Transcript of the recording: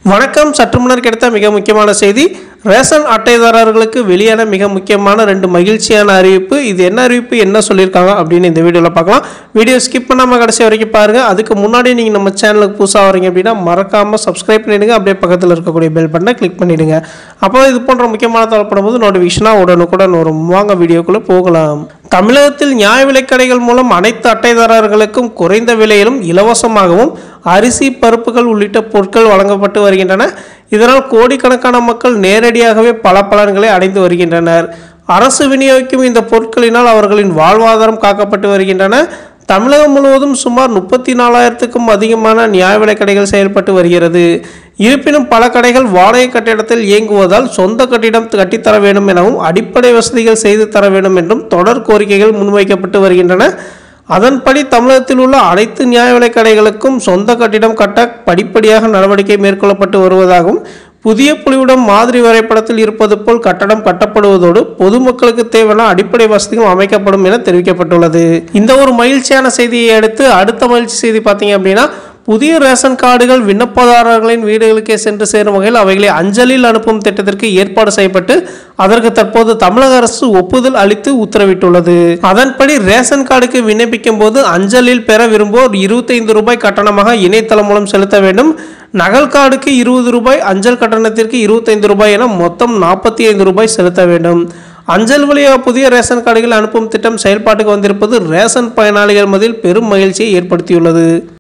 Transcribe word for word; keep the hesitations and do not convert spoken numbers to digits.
வணக்கம். சற்று முன்னர் கிடைத்த மிக முக்கியமான செய்தி. ரேஷன் அட்டைதாரர்களுக்கு வெளியான மிக முக்கியமான ரெண்டு மகிழ்ச்சியான அறிவிப்பு. இது என்ன அறிவிப்பு, என்ன சொல்லியிருக்காங்க அப்படின்னு இந்த வீடியோவில் பார்க்கலாம். வீடியோ ஸ்கிப் பண்ணாமல் கடைசி வரைக்கும் பாருங்கள். அதுக்கு முன்னாடி நீங்கள் நம்ம சேனலுக்கு புதுசாக வரீங்க அப்படின்னா மறக்காமல் சப்ஸ்கிரைப் பண்ணிவிடுங்க. அப்படியே பக்கத்தில் இருக்கக்கூடிய பெல் பட்டனை கிளிக் பண்ணிவிடுங்க. அப்போ இது போன்ற முக்கியமான தகவல் போது நோட்டிஃபிகேஷனாக உடனுக்குடன் வரும். வாங்க வீடியோக்குள்ளே போகலாம். தமிழகத்தில் நியாய விலைக்கடைகள் மூலம் அனைத்து அட்டைதாரர்களுக்கும் குறைந்த விலையிலும் இலவசமாகவும் அரிசி, பருப்புகள் உள்ளிட்ட பொருட்கள் வழங்கப்பட்டு வருகின்றன. இதனால் கோடிக்கணக்கான மக்கள் நேரடியாகவே பல பலன்களை அடைந்து வருகின்றனர். அரசு விநியோகிக்கும் இந்த பொருட்களினால் அவர்களின் வாழ்வாதாரம் காக்கப்பட்டு வருகின்றன. தமிழகம் முழுவதும் சுமார் முப்பத்தி நாலாயிரத்துக்கும் அதிகமான நியாய விலைக் கடைகள் செயல்பட்டு வருகிறது. இருப்பினும் பல கடைகள் வாடகை கட்டிடத்தில் இயங்குவதால் சொந்த கட்டிடம் கட்டித்தர வேண்டும் எனவும் அடிப்படை வசதிகள் செய்து தர வேண்டும் என்றும் தொடர் கோரிக்கைகள் முன்வைக்கப்பட்டு வருகின்றன. அதன்படி தமிழகத்தில் உள்ள அனைத்து நியாய விலைக் கடைகளுக்கும் சொந்த கட்டிடம் கட்ட படிப்படியாக நடவடிக்கை மேற்கொள்ளப்பட்டு வருவதாகவும், புதிய புலியுடன் மாதிரி வரைபடத்தில் இருப்பது போல் கட்டடம் கட்டப்படுவதோடு பொதுமக்களுக்கு தேவையான அடிப்படை வசதிகள் அமைக்கப்படும் என தெரிவிக்கப்பட்டுள்ளது. இந்த ஒரு மகிழ்ச்சியான செய்தியை அடுத்து அடுத்த மகிழ்ச்சி செய்தி பார்த்தீங்க அப்படின்னா, புதிய ரேஷன் கார்டுகள் விண்ணப்பதாரர்களின் வீடுகளுக்கே சென்று சேரும் வகையில் அவைகளை அஞ்சலில் அனுப்பும் திட்டத்திற்கு ஏற்பாடு செய்யப்பட்டு அதற்கு தற்போது தமிழக அரசு ஒப்புதல் அளித்து உத்தரவிட்டுள்ளது. அதன்படி ரேஷன் கார்டுக்கு விண்ணப்பிக்கும் போது அஞ்சலில் பெற விரும்புவோர் இருபத்தி ஐந்து ரூபாய் கட்டணமாக இணையதளம் மூலம் செலுத்த வேண்டும். நகல் கார்டுக்கு இருபது ரூபாய், அஞ்சல் கட்டணத்திற்கு இருபத்தி ஐந்து ரூபாய் என மொத்தம் நாற்பத்தி ஐந்து ரூபாய் செலுத்த வேண்டும். அஞ்சல் வழியாக புதிய ரேஷன் கார்டுகள் அனுப்பும் திட்டம் செயல்பாட்டுக்கு வந்திருப்பது ரேஷன் பயனாளிகள் மத்தியில் பெரும் மகிழ்ச்சியை ஏற்படுத்தியுள்ளது.